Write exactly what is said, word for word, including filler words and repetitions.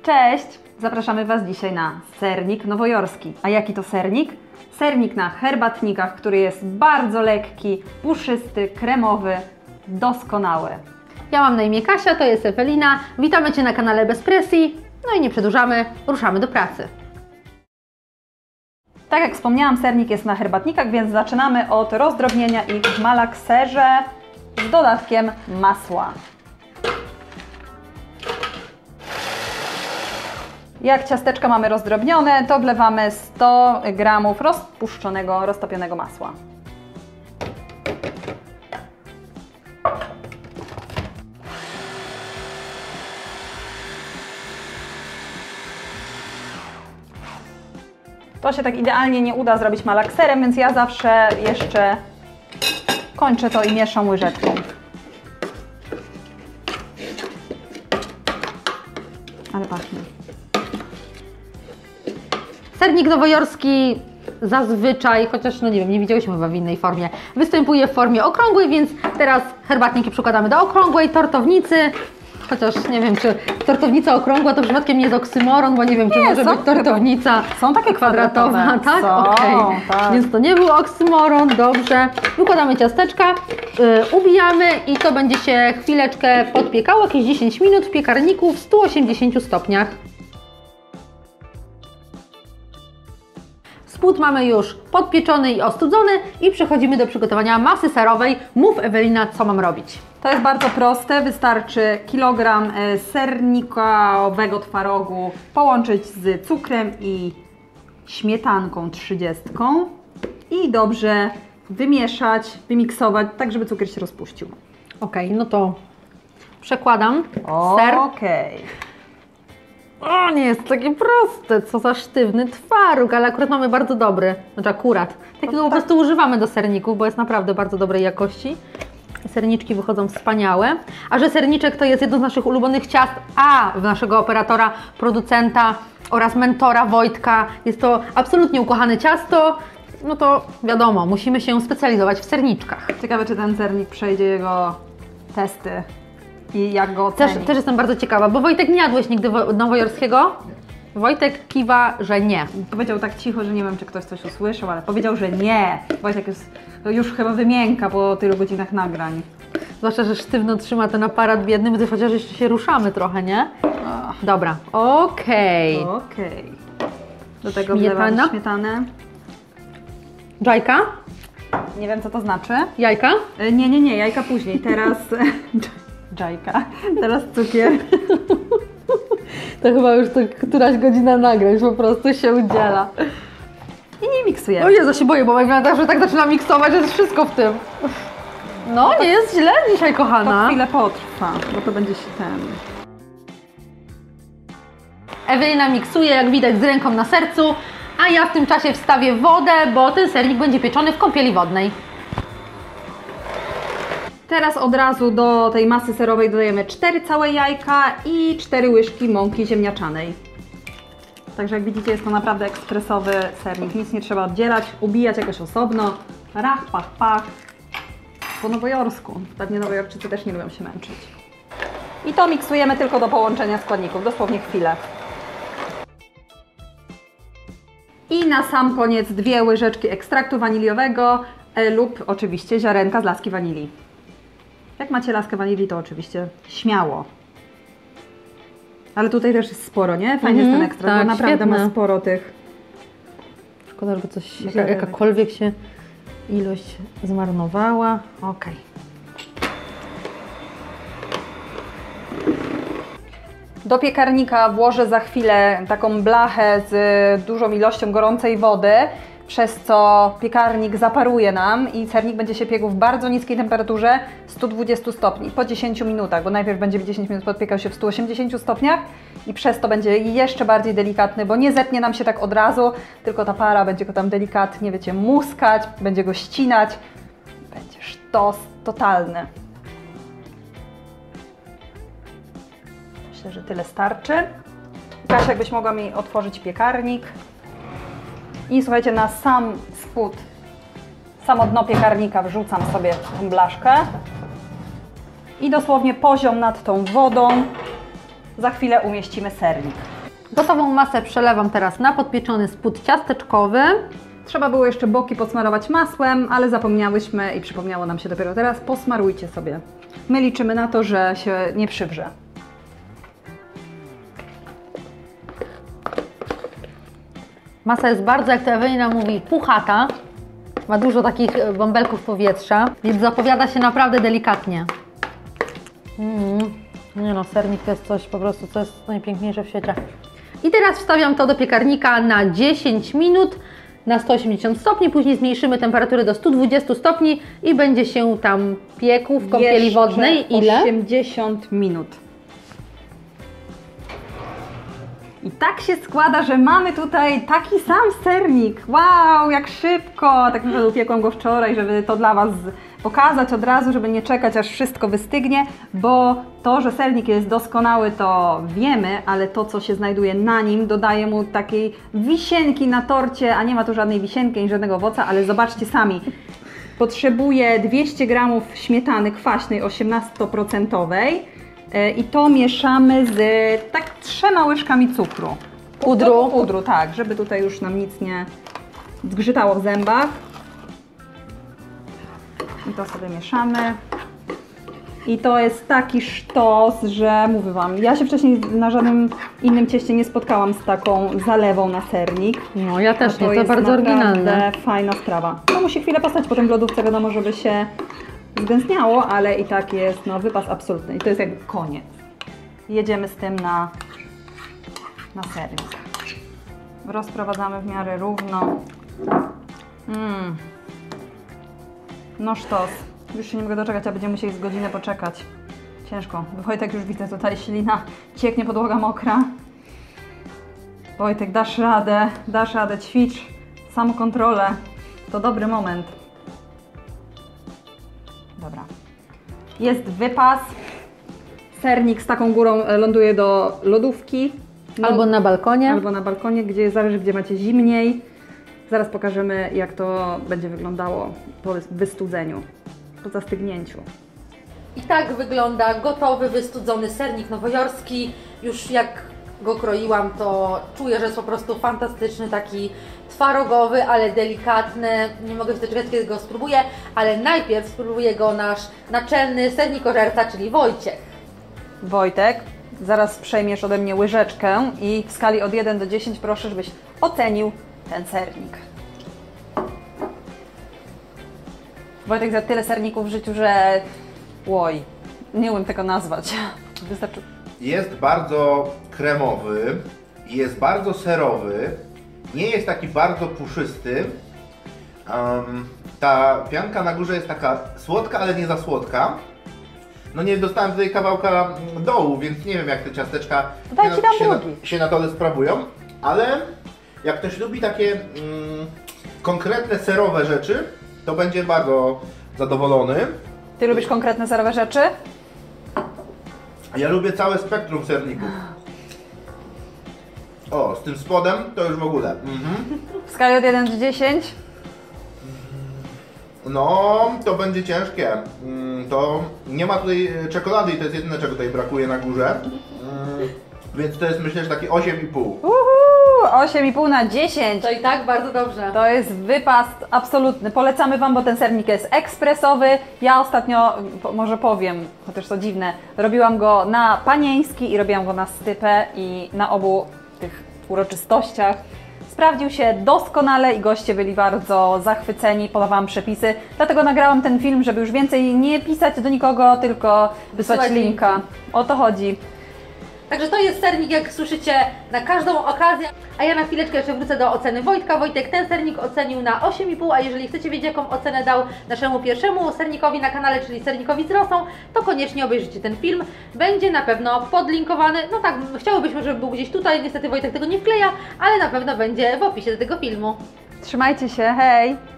Cześć! Zapraszamy Was dzisiaj na sernik nowojorski. A jaki to sernik? Sernik na herbatnikach, który jest bardzo lekki, puszysty, kremowy, doskonały. Ja mam na imię Kasia, to jest Ewelina. Witamy Cię na kanale Bez Presji. No i nie przedłużamy, ruszamy do pracy. Tak jak wspomniałam, sernik jest na herbatnikach, więc zaczynamy od rozdrobnienia ich w malakserze z dodatkiem masła. Jak ciasteczka mamy rozdrobnione, to wlewamy sto gramów rozpuszczonego, roztopionego masła. To się tak idealnie nie uda zrobić malakserem, więc ja zawsze jeszcze kończę to i mieszam łyżeczką. Ale pachnie. Sernik nowojorski zazwyczaj, chociaż no nie wiem, nie widziałyśmy chyba w innej formie, występuje w formie okrągłej, więc teraz herbatniki przykładamy do okrągłej tortownicy. Chociaż nie wiem, czy tortownica okrągła to przypadkiem nie jest oksymoron, bo nie wiem, czy nie, może są, być tortownica są takie kwadratowa, tak? Są, Okej. tak. Więc to nie był oksymoron, dobrze. Układamy ciasteczka, yy, ubijamy i to będzie się chwileczkę podpiekało, jakieś dziesięć minut w piekarniku w stu osiemdziesięciu stopniach. Spód mamy już podpieczony i ostudzony i przechodzimy do przygotowania masy serowej. Mów, Ewelina, co mam robić? To jest bardzo proste, wystarczy kilogram sernikowego twarogu połączyć z cukrem i śmietanką trzydziestką i dobrze wymieszać, wymiksować, tak żeby cukier się rozpuścił. Ok, no to przekładam ser. Okej. O, nie jest takie proste, co za sztywny twaróg, ale akurat mamy bardzo dobry, znaczy akurat. Takiego po prostu używamy do serników, bo jest naprawdę bardzo dobrej jakości. Serniczki wychodzą wspaniałe. A że serniczek to jest jedno z naszych ulubionych ciast, a w naszego operatora, producenta oraz mentora Wojtka jest to absolutnie ukochane ciasto, no to wiadomo, musimy się specjalizować w serniczkach. Ciekawe, czy ten sernik przejdzie jego testy i jak go oceni. Też, też jestem bardzo ciekawa, bo Wojtek, nie jadłeś nigdy nowojorskiego? Wojtek kiwa, że nie. Powiedział tak cicho, że nie wiem, czy ktoś coś usłyszał, ale powiedział, że nie. Wojtek jest, już chyba wymięka po tylu godzinach nagrań. Zwłaszcza, że sztywno trzyma ten aparat biedny, my chociaż jeszcze się ruszamy trochę, nie? Dobra, okej. Okay. Okej. Okay. Do tego Śmietana. wlewam śmietanę. Dżajka? Nie wiem, co to znaczy. Jajka? Nie, nie, nie, jajka później. Teraz... Dżajka. Teraz cukier. To chyba już to któraś godzina nagrań po prostu się udziela. I nie miksujemy. O Jezu, się boję, bo Ewelina że tak zaczyna miksować, że jest wszystko w tym. No, nie jest źle dzisiaj, To kochana. chwilę potrwa, bo to będzie się ten... Ewelina miksuje, jak widać, z ręką na sercu, a ja w tym czasie wstawię wodę, bo ten sernik będzie pieczony w kąpieli wodnej. Teraz od razu do tej masy serowej dodajemy cztery całe jajka i cztery łyżki mąki ziemniaczanej. Także jak widzicie, jest to naprawdę ekspresowy sernik. Nic nie trzeba oddzielać, ubijać jakoś osobno. Rach, pach, pach. Po nowojorsku. Pewnie nowojorczycy też nie lubią się męczyć. I to miksujemy tylko do połączenia składników, dosłownie chwilę. I na sam koniec dwie łyżeczki ekstraktu waniliowego e, lub oczywiście ziarenka z laski wanilii. Jak macie laskę wanilii, to oczywiście śmiało. Ale tutaj też jest sporo, nie? Fajnie jest ten ekstrakt, tak, bo naprawdę świetne. ma sporo tych... Szkoda, żeby coś, jaka, Ziarenek. jakakolwiek się ilość zmarnowała. Okej. Do piekarnika włożę za chwilę taką blachę z dużą ilością gorącej wody, przez co piekarnik zaparuje nam i sernik będzie się piekł w bardzo niskiej temperaturze stu dwudziestu stopni po dziesięciu minutach, bo najpierw będzie w dziesięć minut podpiekał się w stu osiemdziesięciu stopniach i przez to będzie jeszcze bardziej delikatny, bo nie zetnie nam się tak od razu, tylko ta para będzie go tam delikatnie, wiecie, muskać, będzie go ścinać. Będzie sztos totalny. Myślę, że tyle starczy. Kasia, jakbyś mogła mi otworzyć piekarnik. I słuchajcie, na sam spód, samo dno piekarnika wrzucam sobie tą blaszkę. I dosłownie poziom nad tą wodą za chwilę umieścimy sernik. Gotową masę przelewam teraz na podpieczony spód ciasteczkowy. Trzeba było jeszcze boki podsmarować masłem, ale zapomniałyśmy i przypomniało nam się dopiero teraz. Posmarujcie sobie. My liczymy na to, że się nie przywrze. Masa jest bardzo, jak to Ewelina mówi, puchata. Ma dużo takich bąbelków powietrza, więc zapowiada się naprawdę delikatnie. Mm. Nie no, sernik to jest coś po prostu, co jest najpiękniejsze w świecie. I teraz wstawiam to do piekarnika na dziesięć minut na sto osiemdziesiąt stopni, później zmniejszymy temperaturę do stu dwudziestu stopni i będzie się tam piekł w kąpieli Jeszcze wodnej. Ile? osiemdziesiąt minut. I tak się składa, że mamy tutaj taki sam sernik. Wow, jak szybko! Tak naprawdę upiekłam go wczoraj, żeby to dla Was pokazać od razu, żeby nie czekać, aż wszystko wystygnie, bo to, że sernik jest doskonały, to wiemy, ale to, co się znajduje na nim, dodaje mu takiej wisienki na torcie, a nie ma tu żadnej wisienki ani żadnego owoca, ale zobaczcie sami. Potrzebuję dwieście gramów śmietany kwaśnej osiemnastoprocentowej i to mieszamy z tak trzema łyżkami cukru. Pudru. Pudru, tak, żeby tutaj już nam nic nie zgrzytało w zębach. I to sobie mieszamy. I to jest taki sztos, że mówię Wam, ja się wcześniej na żadnym innym cieście nie spotkałam z taką zalewą na sernik. No ja też A to nie, to jest bardzo naprawdę oryginalne. fajna sprawa. To musi chwilę postać potem w lodówce, wiadomo, żeby się zgęstniało, ale i tak jest no, wypas absolutny. I to jest jakby koniec. Jedziemy z tym na, na sernik. Rozprowadzamy w miarę równo. Mm. No sztos. Już się nie mogę doczekać, a będziemy musieli z godzinę poczekać. Ciężko. Wojtek, już widzę tutaj ślina. Cieknie, podłoga mokra. Wojtek, dasz radę, dasz radę, ćwicz. Samokontrolę. To dobry moment. Dobra. Jest wypas. Sernik z taką górą ląduje do lodówki. No, Albo na balkonie. Albo na balkonie, gdzie zależy, gdzie macie zimniej. Zaraz pokażemy, jak to będzie wyglądało po wystudzeniu, po zastygnięciu. I tak wygląda gotowy, wystudzony sernik nowojorski. Już jak go kroiłam, to czuję, że jest po prostu fantastyczny, taki twarogowy, ale delikatny. Nie mogę się doczekać, kiedy go spróbuję, ale najpierw spróbuje go nasz naczelny sernikożerca, czyli Wojciech. Wojtek, zaraz przejmiesz ode mnie łyżeczkę i w skali od jeden do dziesięciu proszę, żebyś ocenił ten sernik. Wojtek zjadł tyle serników w życiu, że... Oj, nie umiem tego nazwać. Wystarczy... Jest bardzo kremowy, jest bardzo serowy, nie jest taki bardzo puszysty. Um, ta pianka na górze jest taka słodka, ale nie za słodka. No nie dostałem tutaj kawałka dołu, więc nie wiem, jak te ciasteczka Daj się, ci na, tam się, na, drugi. się na dole sprawują, ale jak ktoś lubi takie mm, konkretne serowe rzeczy, to będzie bardzo zadowolony. Ty lubisz konkretne serowe rzeczy? Ja lubię całe spektrum serników. O, z tym spodem to już w ogóle. Mhm. W skali od jeden do dziesięciu? No, to będzie ciężkie. Mm, To nie ma tutaj czekolady i to jest jedyne, czego tutaj brakuje na górze. Mm, Więc to jest, myślę, że takie osiem i pół. Uhu, osiem i pół na dziesięć. To i tak bardzo dobrze. To jest wypas absolutny. Polecamy Wam, bo ten sernik jest ekspresowy. Ja ostatnio, po- może powiem, chociaż to dziwne, robiłam go na panieński i robiłam go na stypę i na obu tych uroczystościach. Sprawdził się doskonale i goście byli bardzo zachwyceni, podawałam przepisy. Dlatego nagrałam ten film, żeby już więcej nie pisać do nikogo, tylko wysłać Wysyłać linka. linki. O to chodzi. Także to jest sernik, jak słyszycie, na każdą okazję. A ja na chwileczkę jeszcze wrócę do oceny Wojtka. Wojtek ten sernik ocenił na osiem i pół, a jeżeli chcecie wiedzieć, jaką ocenę dał naszemu pierwszemu sernikowi na kanale, czyli sernikowi z rosą, to koniecznie obejrzyjcie ten film. Będzie na pewno podlinkowany. No tak, chciałobyśmy, żeby był gdzieś tutaj. Niestety Wojtek tego nie wkleja, ale na pewno będzie w opisie do tego filmu. Trzymajcie się, hej!